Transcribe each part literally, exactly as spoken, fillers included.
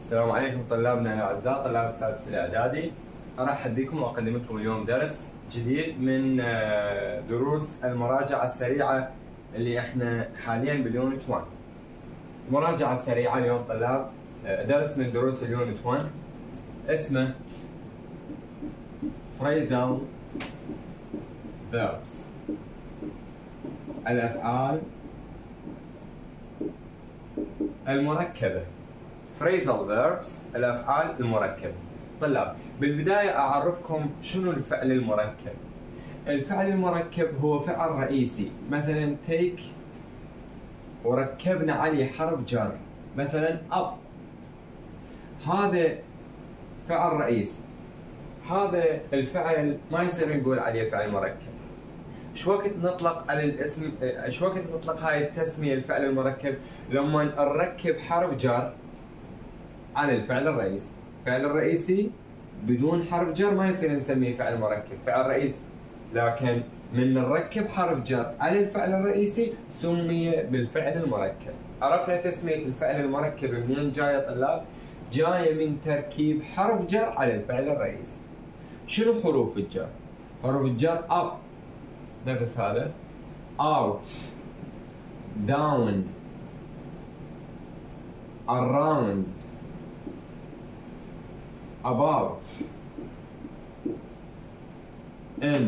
السلام عليكم طلابنا الاعزاء، طلاب السادس الاعدادي. ارحب بكم واقدم لكم اليوم درس جديد من دروس المراجعه السريعه اللي احنا حاليا باليونت واحد. المراجعه السريعه اليوم طلاب درس من دروس اليونت واحد اسمه phrasal verbs، الافعال المركبه. phrasal verbs الافعال المركبه. طلاب بالبدايه اعرفكم شنو الفعل المركب. الفعل المركب هو فعل رئيسي، مثلا take وركبنا عليه حرف جر، مثلا up، هذا فعل رئيسي. هذا الفعل ما يصير نقول عليه فعل مركب. شو وقت نطلق على الاسم، شو وقت نطلق هاي التسميه الفعل المركب؟ لما نركب حرف جر على الفعل الرئيسي. الفعل الرئيسي بدون حرف جر ما يصير نسميه فعل مركب، فعل رئيسي. لكن من نركب حرف جر على الفعل الرئيسي سمي بالفعل المركب. عرفنا تسميه الفعل المركب منين جايه طلاب؟ جايه من تركيب حرف جر على الفعل الرئيسي. شنو حروف الجر؟ حروف الجر up نفس هذا، out، down، around، about، in،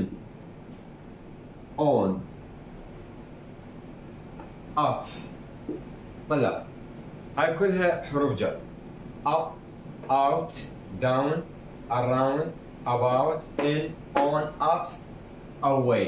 on، at. طلع هاي كلها حروف جر. up، out، down، around، about، in، on، at، away.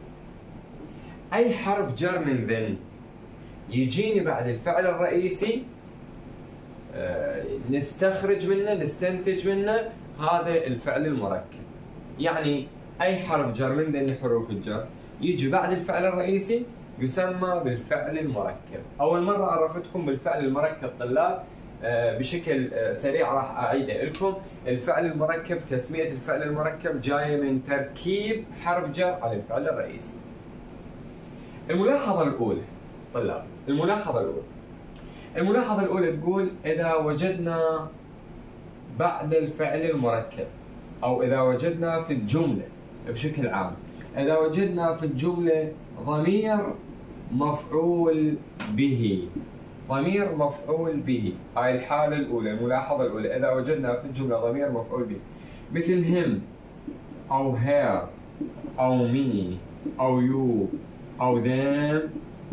أي حرف جر من ذن يجيني بعد الفعل الرئيسي آه نستخرج منه، نستنتج منه هذا الفعل المركب. يعني أي حرف جر من ذن حروف الجر يجي بعد الفعل الرئيسي يسمى بالفعل المركب. أول مرة عرفتكم بالفعل المركب طلاب آه بشكل آه سريع، راح أعيده لكم. الفعل المركب، تسمية الفعل المركب جاية من تركيب حرف جر على الفعل الرئيسي. الملاحظة الأولى طلاب، الملاحظة الأولى الملاحظة الأولى تقول إذا وجدنا بعد الفعل المركب، أو إذا وجدنا في الجملة بشكل عام، إذا وجدنا في الجملة ضمير مفعول به، ضمير مفعول به، هاي الحالة الأولى، الملاحظة الأولى، إذا وجدنا في الجملة ضمير مفعول به مثل him أو her أو me أو you أو them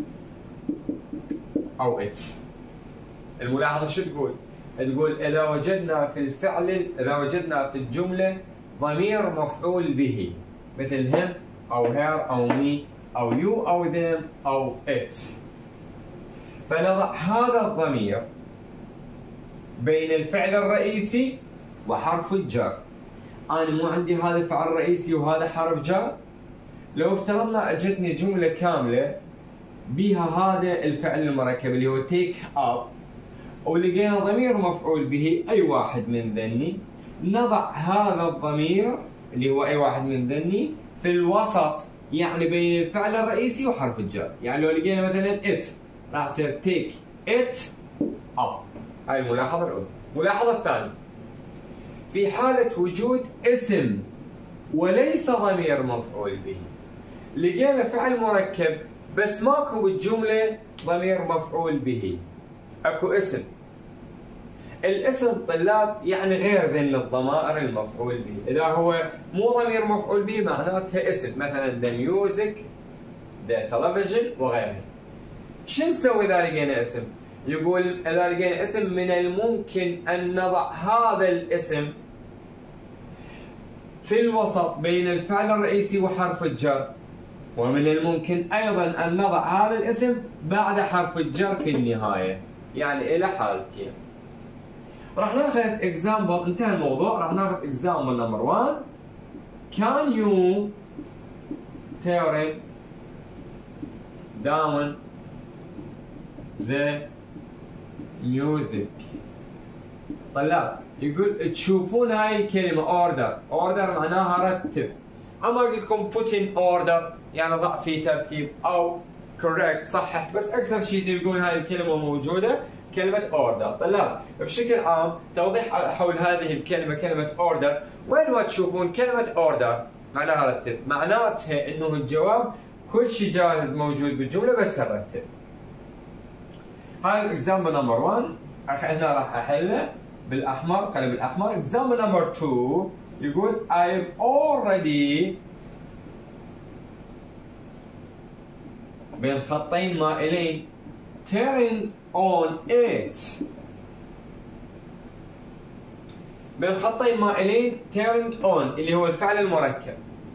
أو it. الملاحظة شو تقول؟ تقول إذا وجدنا في الفعل، إذا وجدنا في الجملة ضمير مفعول به مثل him أو her أو me أو you أو them أو it، فنضع هذا الضمير بين الفعل الرئيسي وحرف الجر. أنا مو عندي هذا فعل رئيسي وهذا حرف جر. لو افترضنا اجتني جملة كاملة بها هذا الفعل المركب اللي هو take up، ولقينا ضمير مفعول به أي واحد من ذني، نضع هذا الضمير اللي هو أي واحد من ذني في الوسط، يعني بين الفعل الرئيسي وحرف الجر. يعني لو لقينا مثلا it راح يصير take it up. هاي الملاحظة الأولى. الملاحظة الثانية، في حالة وجود اسم وليس ضمير مفعول به، لقينا فعل مركب بس ماكو بالجملة ضمير مفعول به، اكو اسم. الاسم طلاب يعني غير ذن الضمائر المفعول به. اذا هو مو ضمير مفعول به معناتها اسم، مثلا the music، the television وغيرها. شو نسوي اذا لقينا اسم؟ يقول اذا لقينا اسم من الممكن ان نضع هذا الاسم في الوسط بين الفعل الرئيسي وحرف الجر، ومن الممكن أيضا أن نضع هذا الاسم بعد حرف الجر في النهاية، يعني إلى حالتين. راح ناخذ example، انتهى الموضوع. راح ناخذ example number one. Can you turn down the music؟ طلاب يقول تشوفون هاي الكلمة order، order معناها رتب. أما أقول لكم put in order يعني ضع في ترتيب، أو correct صحح، بس أكثر شيء تلقون هاي الكلمة موجودة كلمة order. طلاب بشكل عام توضيح حول هذه الكلمة كلمة order، وين ما تشوفون كلمة order معناها رتب، معناتها انه الجواب كل شيء جاهز موجود بالجملة بس نرتب. هاي الاكزامبل نمبر واحد هنا راح احله بالاحمر، قلم الاحمر. اكزامبل نمبر اثنين يقول I've already بين خطين مائلين turn on it. بين خطين مائلين turned on اللي هو الفعل المركب.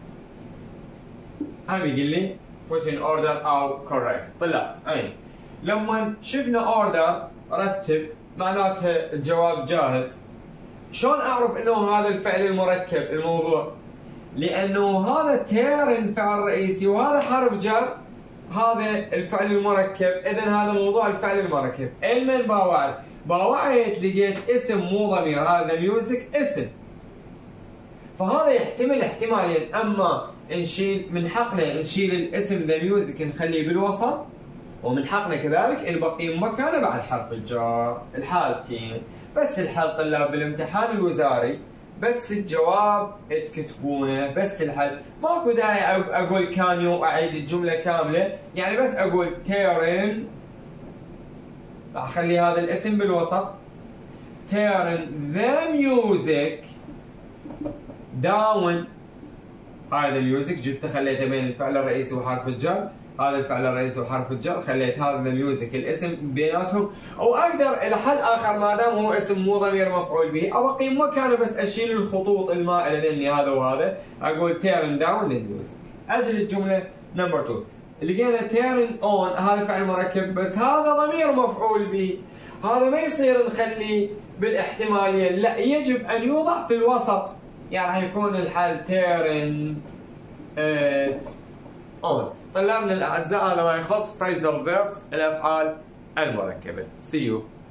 هم يقول لي put in order أو correct. طلع عين لما شفنا order رتب معناتها الجواب جاهز. شلون أعرف إنه هذا الفعل المركب الموضوع؟ لأنه هذا turn فعل رئيسي وهذا حرف جر، هذا الفعل المركب، إذا هذا موضوع الفعل المركب. المن باوعت باوعت لقيت اسم مو ضمير، هذا ميوزك اسم، فهذا يحتمل احتمالين، اما نشيل من حقنا نشيل الاسم ذا ميوزك نخليه بالوسط، ومن حقنا كذلك نبقي مكانه بعد حرف الجر. الحالتين بس الحل طلاب بالامتحان الوزاري، بس الجواب تكتبونه، بس الحل ماكو داعي اقول كان يو واعيد الجمله كامله، يعني بس اقول تيرن، راح اخلي هذا الاسم بالوسط، تيرن ذا ميوزك داون، هذا الميوزك جبته خليته بين الفعل الرئيسي وحرف الجر، هذا الفعل الرئيسي وحرف الجر، خليت هذا الميوزك الاسم بيناتهم، او اقدر الى حل اخر ما دام هو اسم مو ضمير مفعول به ابقي مكانه بس اشيل الخطوط المائله ذني هذا وهذا، اقول تيرن داون للميوزك. اجل الجمله نمبر اثنين، لقينا تيرن اون هذا فعل مركب بس هذا ضمير مفعول به، هذا ما يصير نخليه بالاحتمالين، لا يجب ان يوضع في الوسط، يعني راح يكون الحل تيرن ات اون. طلابنا الاعزاء هذا ما يخص phrasal verbs الافعال المركبه. See you.